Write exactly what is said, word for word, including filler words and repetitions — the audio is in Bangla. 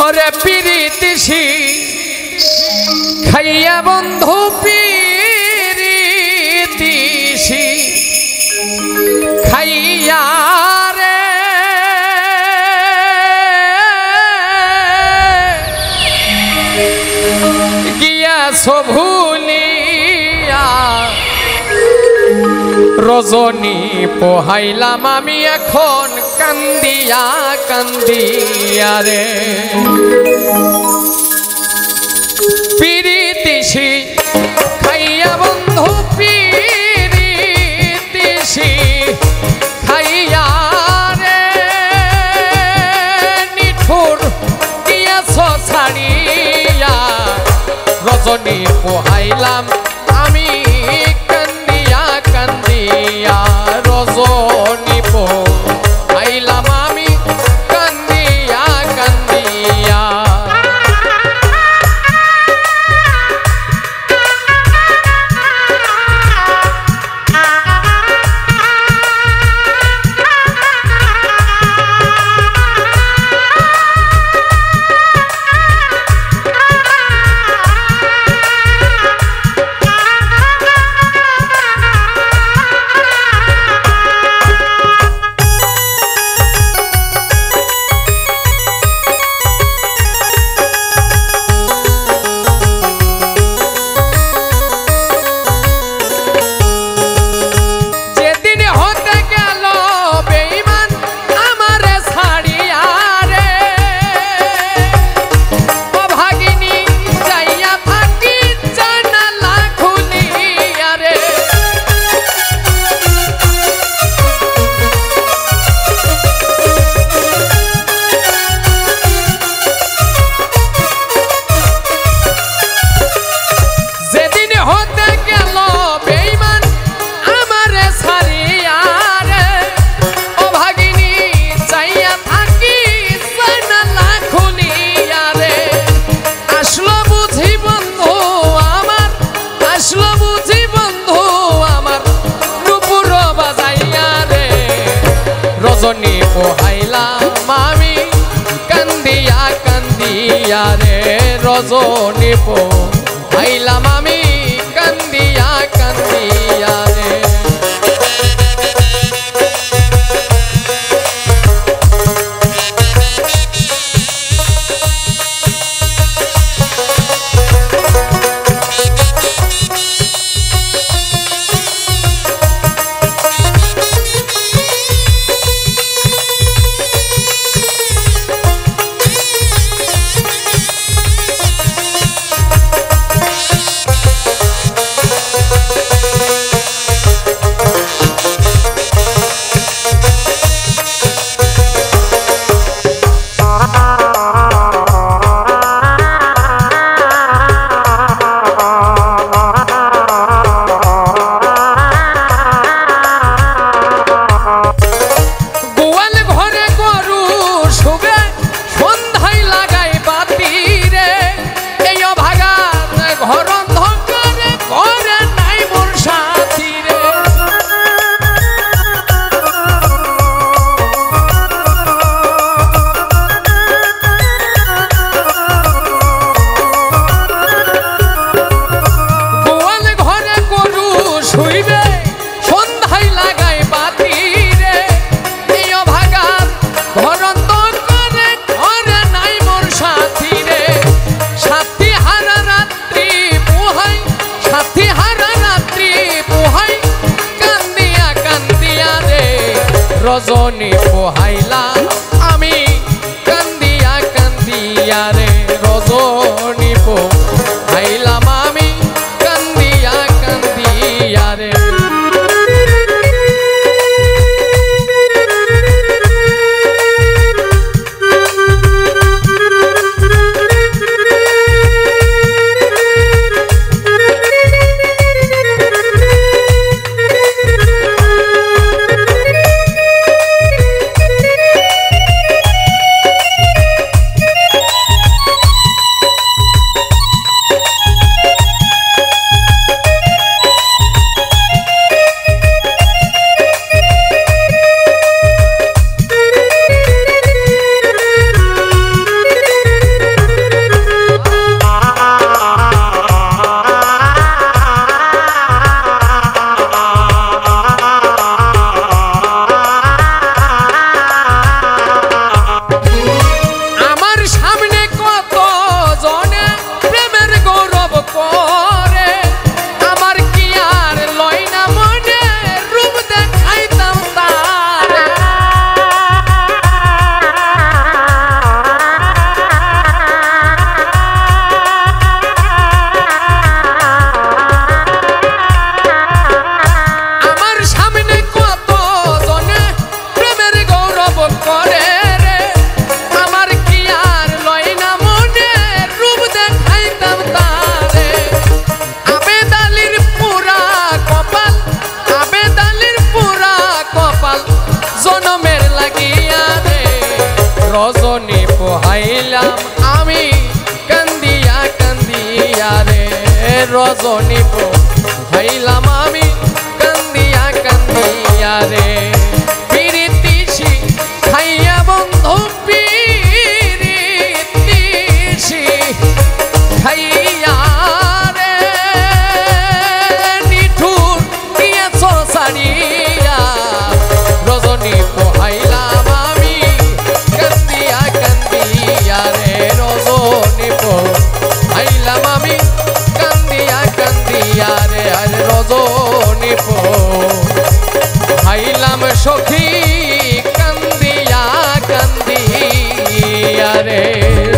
ওরে পিরিতিসি খাইয়া বন্ধু পিরিতিসি খাইয়া রে গিয়াছ ভুলিয়া রজনী পোহাইলাম আমি এখন কান্দিয়া কান্দিয়া রে পিরিতিসি খাইয়া বন্ধু পিরিতিসি খাইয়া রে নিঠুর গিয়াছ ছাড়িয়া রজনী পোহাইলাম আমি কান্দিয়া কান্দিয়া রজনী পোহাইলাম আমি কান্দিয়া কান্দিয়া রজনী পোহাইলাম আমি কান্দিয়া কান্দিয়া রে রজনী পোহাইলাম আমি কান্দিয়া কান্দিয়া রে রজনী পোহাইলাম আমি কান্দিয়া কান্দিয়া রে রজনী পোহাইলাম আমি কান্দিয়া কান্দিয়া রে রজনী পোহাইলাম আমি কান্দিয়া কান্দিয়া রে রজনী পোহাইলাম আমি কান্দিয়া কান্দিয়া রে পিরিতিশি খাইয়া বন্ধু পিরিতিশি খাইয়া রে নিঠুর দিয়েছ সারিয়া রজনী পোহাইলাম আমি কান্দিয়া কান্দিয়া রে রজনী পোহাইলাম আমি কান্দিয়া কান্দিয়া রে আর রজনী পোহাইলাম সখী কান্দিয়া কান্দিয়া রে।